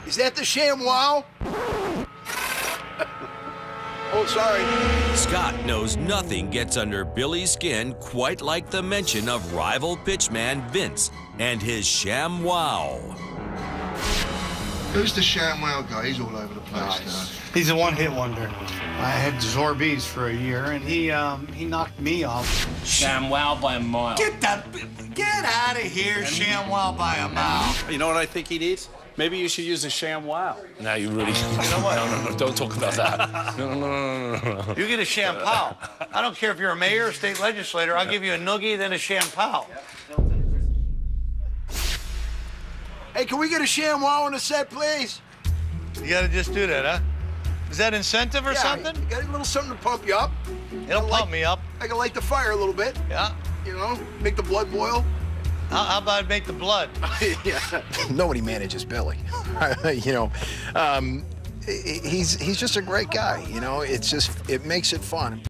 Is that the Sham Wow? Oh, sorry. Scott knows nothing gets under Billy's skin quite like the mention of rival pitchman Vince and his Sham Wow. Who's the Sham Wow guy? He's all over the place now. He's a one-hit wonder. I had Zorbies for a year, and he knocked me off. Sham Wow by a mile. Get out of here, Sham Wow by a mile. You know what I think he needs? Maybe you should use a Sham Wow. Now you really... You know what? No, don't talk about that. No. You get a Sham Pow. I don't care if you're a mayor or state legislator. I'll give you a noogie, then a Sham Pow. Hey, can we get a Sham Wow on the set, please? You gotta just do that, huh? Is that incentive or something? You got a little something to pump you up. It'll pump me up. I can light the fire a little bit. Yeah. You know, make the blood boil. How about make the blood? Yeah. Nobody manages Billy. You know, he's just a great guy. You know, it makes it fun.